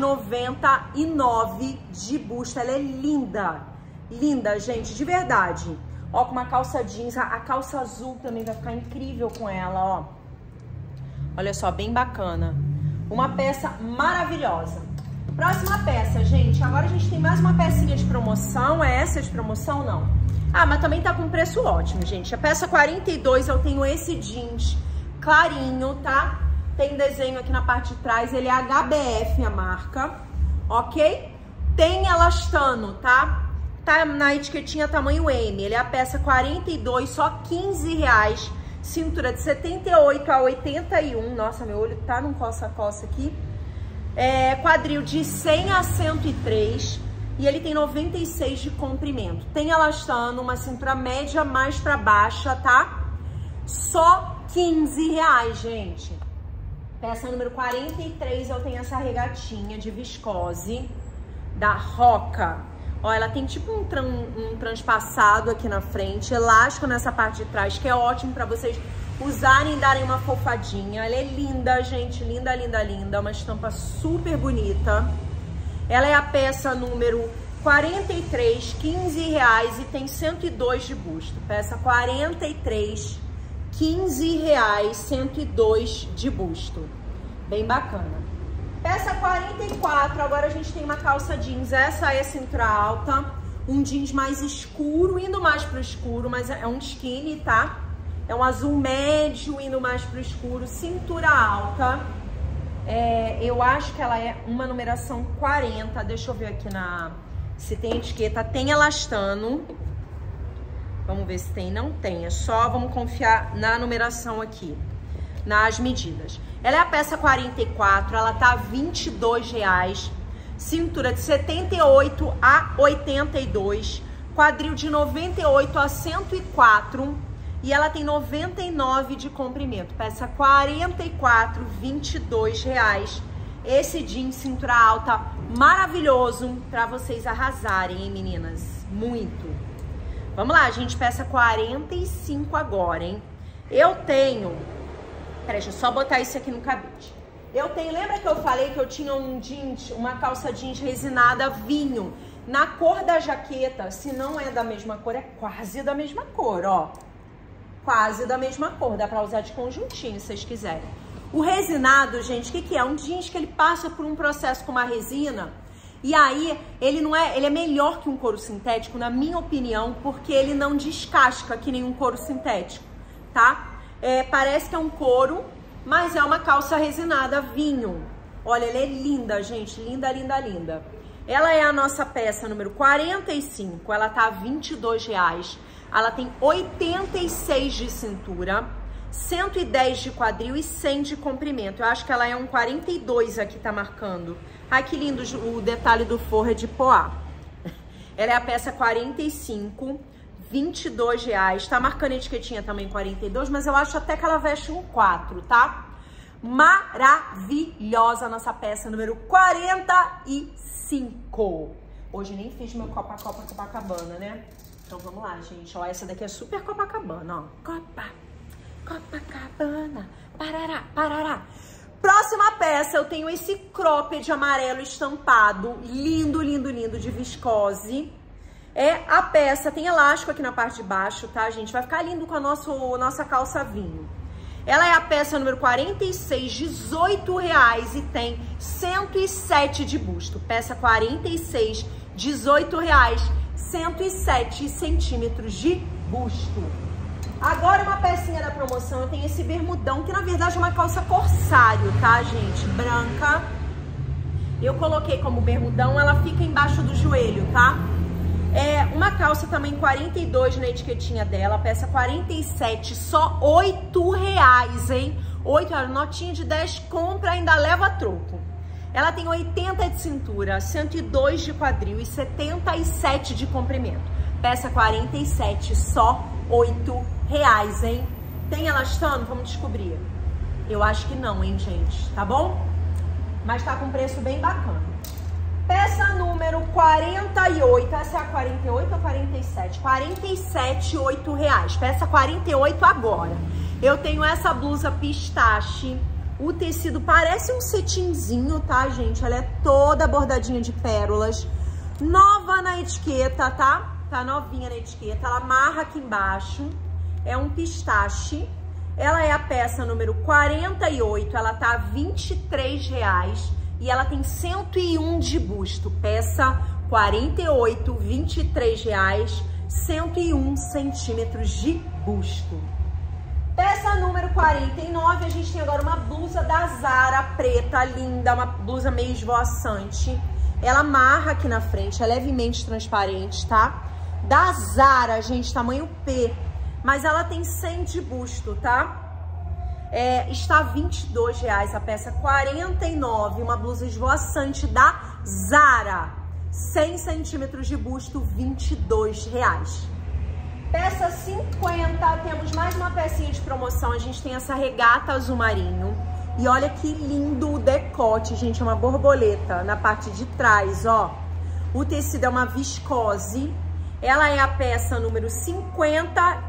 99 de busto. Ela é linda, linda, gente, de verdade. Ó, com uma calça jeans, a calça azul também vai ficar incrível com ela, ó. Olha só, bem bacana. Uma peça maravilhosa. Próxima peça, gente. Agora a gente tem mais uma pecinha de promoção. É essa de promoção? Não. Ah, mas também tá com preço ótimo, gente. A peça 42, eu tenho esse jeans clarinho, tá? Tem desenho aqui na parte de trás, ele é HBF a marca, ok? Tem elastano, tá? Tá na etiquetinha tamanho M, ele é a peça 42, só R$15. Cintura de 78 a 81, nossa, meu olho tá num coça-coça aqui. Quadril de 100 a 103. E ele tem 96 de comprimento. Tem elastano, uma cintura média mais pra baixa, tá? Só R$15, gente. Peça número 43, eu tenho essa regatinha de viscose da Roca. Ó, ela tem tipo um transpassado aqui na frente, elástico nessa parte de trás, que é ótimo pra vocês usarem e darem uma fofadinha. Ela é linda, gente, linda, linda, linda. Uma estampa super bonita. Ela é a peça número 43, R$15 e tem 102 de busto. Peça 43, R$15, 102 de busto. Bem bacana. Peça 44, agora a gente tem uma calça jeans. Essa é cintura alta, um jeans mais escuro, indo mais pro escuro, mas é um skinny, tá? É um azul médio, indo mais pro escuro, cintura alta. Eu acho que ela é uma numeração 40. Deixa eu ver aqui se tem etiqueta. Tem elastano. Vamos ver se tem. Não tem. É só vamos confiar na numeração aqui, nas medidas. Ela é a peça 44. Ela tá R$22. Cintura de 78 a 82. Quadril de 98 a 104. E ela tem 99 de comprimento. Peça 44, R$22. Esse jeans cintura alta maravilhoso pra vocês arrasarem, hein, meninas? Muito. Vamos lá, gente. Peça 45 agora, hein? Eu tenho... Peraí, deixa eu só botar isso aqui no cabide. Eu tenho... Lembra que eu falei que eu tinha um jeans, uma calça jeans resinada vinho? Na cor da jaqueta, se não é da mesma cor, é quase da mesma cor, ó. Quase da mesma cor, dá pra usar de conjuntinho, se vocês quiserem. O resinado, gente, o que é? Um jeans que ele passa por um processo com uma resina, e aí ele é melhor que um couro sintético, na minha opinião, porque ele não descasca que nem um couro sintético, tá? Parece que é um couro, mas é uma calça resinada vinho. Olha, ela é linda, gente, linda, linda, linda. Ela é a nossa peça número 45, ela tá R$22. Ela tem 86 de cintura, 110 de quadril e 100 de comprimento. Eu acho que ela é um 42 aqui, tá marcando. Ai, que lindo o detalhe do forro é de poá. Ela é a peça 45, R$22. Tá marcando a etiquetinha também 42, mas eu acho até que ela veste um 4, tá? Maravilhosa a nossa peça número 45. Hoje nem fiz meu Copacabana, né? Então vamos lá, gente. Ó, essa daqui é super Copacabana, ó. Copacabana, parará, parará. Próxima peça, eu tenho esse cropped amarelo estampado, lindo, lindo, lindo, de viscose. É a peça, tem elástico aqui na parte de baixo, tá, gente? Vai ficar lindo com a nossa calça vinho. Ela é a peça número 46, R$18 e tem 107 de busto. Peça 46, R$18, 107 centímetros de busto. Agora uma pecinha da promoção, eu tenho esse bermudão, que na verdade é uma calça corsário, tá, gente? Branca. Eu coloquei como bermudão, ela fica embaixo do joelho, tá? É uma calça também 42 na etiquetinha dela, peça 47, só R$8, hein? R$8, notinha de 10, compra, ainda leva troco. Ela tem 80 de cintura, 102 de quadril e 77 de comprimento. Peça 47, só R$8, hein? Tem elastano? Vamos descobrir. Eu acho que não, hein, gente? Tá bom? Mas tá com preço bem bacana. Peça número 48, essa é a 48 ou 47? 47, R$8. Peça 48 agora. Eu tenho essa blusa pistache. O tecido parece um cetimzinho, tá, gente? Ela é toda bordadinha de pérolas. Nova na etiqueta, tá? Tá novinha na etiqueta. Ela amarra aqui embaixo. É um pistache. Ela é a peça número 48. Ela tá R$23. E ela tem 101 de busto. Peça 48, R$23, 101 centímetros de busto. Peça número 49, a gente tem agora uma blusa da Zara preta, linda, uma blusa meio esvoaçante. Ela amarra aqui na frente, é levemente transparente, tá? Da Zara, gente, tamanho P, mas ela tem 100 de busto, tá? Está R$22, a peça 49, uma blusa esvoaçante da Zara, 100 centímetros de busto, R$22. Peça 50, temos mais uma pecinha de promoção, a gente tem essa regata azul marinho. E olha que lindo o decote, gente, é uma borboleta na parte de trás, ó. O tecido é uma viscose, ela é a peça número 50,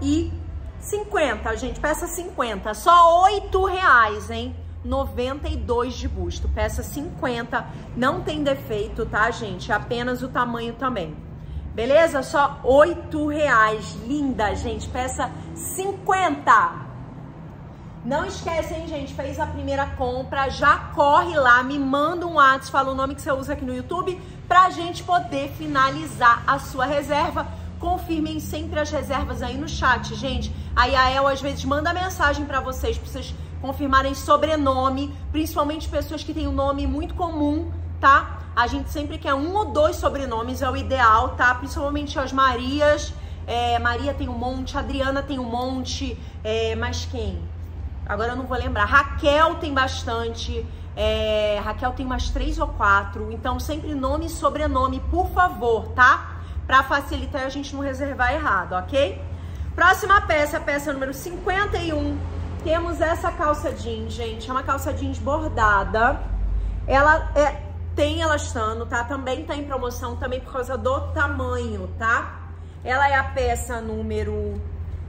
gente, peça 50, só R$8, hein? 92 de busto, peça 50, não tem defeito, tá, gente? É apenas o tamanho também. Beleza? Só R$8, linda, gente, peça 50. Não esquece, hein, gente, fez a primeira compra, já corre lá, me manda um WhatsApp, fala o nome que você usa aqui no YouTube, pra gente poder finalizar a sua reserva. Confirmem sempre as reservas aí no chat, gente. A Yael às vezes manda mensagem pra vocês confirmarem sobrenome, principalmente pessoas que têm um nome muito comum, tá? A gente sempre quer 1 ou 2 sobrenomes, é o ideal, tá? Principalmente as Marias. Maria tem um monte, Adriana tem um monte, mas quem? Agora eu não vou lembrar. Raquel tem bastante, Raquel tem umas 3 ou 4. Então sempre nome e sobrenome, por favor, tá? Pra facilitar a gente não reservar errado, ok? Próxima peça, a peça número 51. Temos essa calça jeans, gente. É uma calça jeans bordada. Ela tem elastano, tá? Também tá em promoção, também por causa do tamanho, tá? Ela é a peça número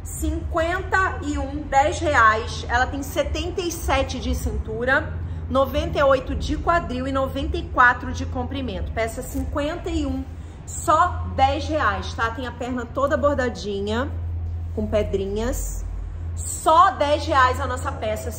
51, R$10. Ela tem 77 de cintura, 98 de quadril e 94 de comprimento. Peça 51, só R$10, tá? Tem a perna toda bordadinha, com pedrinhas. Só R$10 a nossa peça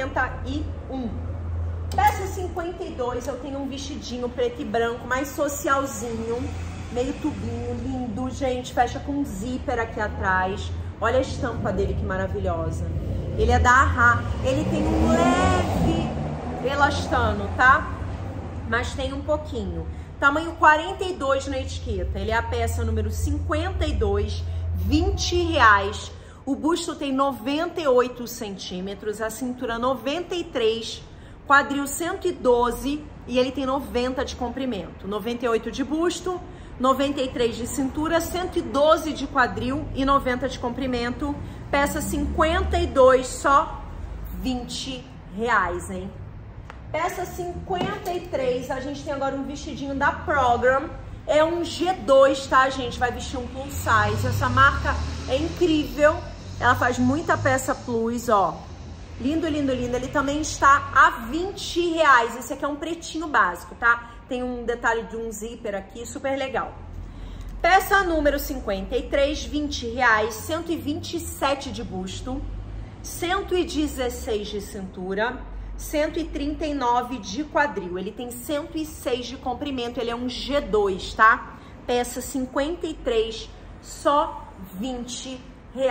51. Peça 52, eu tenho um vestidinho preto e branco, mais socialzinho, meio tubinho, lindo, gente. Fecha com zíper aqui atrás. Olha a estampa dele, que maravilhosa. Ele é da Arra. Ele tem um leve elastano, tá? Mas tem um pouquinho. tamanho 42 na etiqueta. Ele é a peça número 52, R$20. O busto tem 98 centímetros, a cintura 93, quadril 112 e ele tem 90 de comprimento. 98 de busto, 93 de cintura, 112 de quadril e 90 de comprimento. Peça 52, só R$20, hein? Peça 53, a gente tem agora um vestidinho da Program. É um G2, tá, gente? Vai vestir um plus size. Essa marca é incrível. Ela faz muita peça plus, ó. Lindo, lindo, lindo. Ele também está a R$20. Esse aqui é um pretinho básico, tá? Tem um detalhe de um zíper aqui, super legal. Peça número 53, R$20, 127 de busto, 116 de cintura, 139 de quadril. Ele tem 106 de comprimento, ele é um G2, tá? Peça 53, só R$20.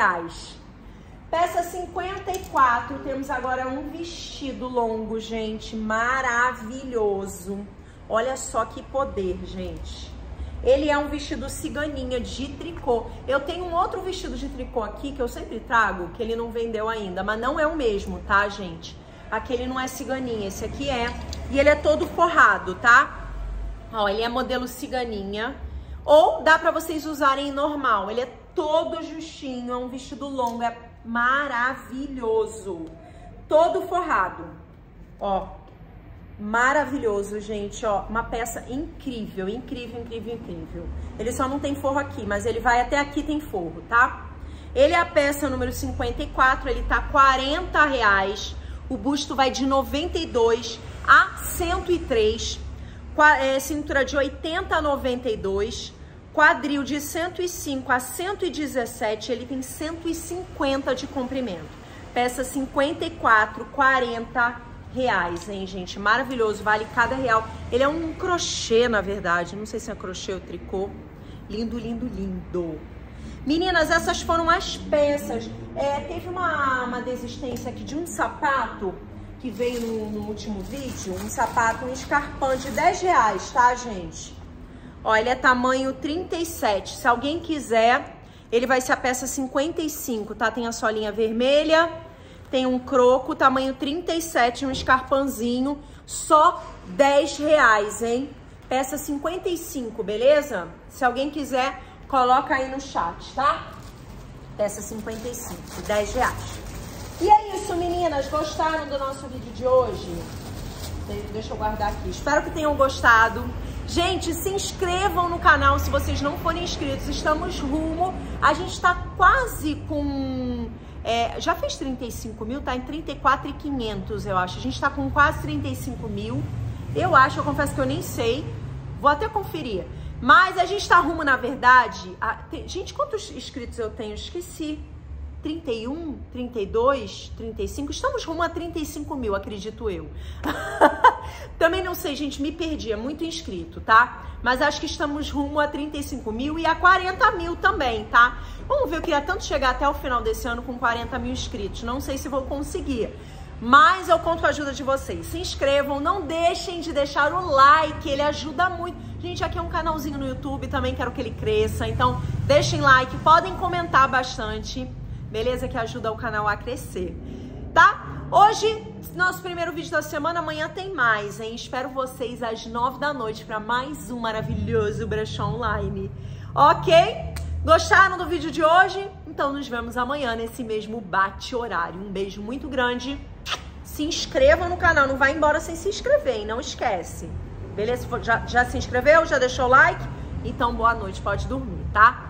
Peça 54, temos agora um vestido longo, gente, maravilhoso. Olha só que poder, gente. Ele é um vestido ciganinha de tricô. Eu tenho um outro vestido de tricô aqui que eu sempre trago, que ele não vendeu ainda, mas não é o mesmo, tá, gente? Aquele não é ciganinha, esse aqui é. E ele é todo forrado, tá? Ó, ele é modelo ciganinha. Ou dá pra vocês usarem normal. Ele é todo justinho, é um vestido longo, é maravilhoso. Todo forrado. Ó, maravilhoso, gente, ó. Uma peça incrível, incrível, incrível, incrível. Ele só não tem forro aqui, mas ele vai até aqui, tem forro, tá? Ele é a peça número 54, ele tá R$40. O busto vai de 92 a 103, cintura de 80 a 92, quadril de 105 a 117, ele tem 150 de comprimento. Peça 54, R$40, hein, gente? Maravilhoso, vale cada real. Ele é um crochê, na verdade, não sei se é crochê ou tricô. Lindo, lindo, lindo. Meninas, essas foram as peças. Teve uma desistência aqui de um sapato que veio no último vídeo. Um sapato, um escarpão de R$10, tá, gente? Ó, ele é tamanho 37. Se alguém quiser, ele vai ser a peça 55, tá? Tem a solinha vermelha, tem um croco, tamanho 37, um escarpãozinho, só R$10, hein? Peça 55, beleza? Se alguém quiser, coloca aí no chat, tá? Peça 55, R$10. E é isso, meninas. Gostaram do nosso vídeo de hoje? Deixa eu guardar aqui. Espero que tenham gostado. Gente, se inscrevam no canal se vocês não forem inscritos. Estamos rumo. A gente tá quase com... já fez 35 mil, tá em 34.500, eu acho. A gente tá com quase 35 mil. Eu acho, eu confesso que eu nem sei. Vou até conferir. Mas a gente tá rumo, na verdade... Gente, quantos inscritos eu tenho? Esqueci. 31, 32, 35... Estamos rumo a 35 mil, acredito eu. Também não sei, gente, me perdi. É muito inscrito, tá? Mas acho que estamos rumo a 35 mil e a 40 mil também, tá? Vamos ver, eu queria tanto chegar até o final desse ano com 40 mil inscritos. Não sei se vou conseguir. Mas eu conto com a ajuda de vocês. Se inscrevam, não deixem de deixar o like, ele ajuda muito. Gente, aqui é um canalzinho no YouTube, também quero que ele cresça. Então, deixem like, podem comentar bastante, beleza? Que ajuda o canal a crescer, tá? Hoje, nosso primeiro vídeo da semana, amanhã tem mais, hein? Espero vocês às 9 da noite para mais um maravilhoso brechó online, ok? Gostaram do vídeo de hoje? Então nos vemos amanhã nesse mesmo bate-horário. Um beijo muito grande. Se inscrevam no canal, não vai embora sem se inscrever, hein? Não esquece. Beleza? Já se inscreveu? Já deixou o like? Então boa noite, pode dormir, tá?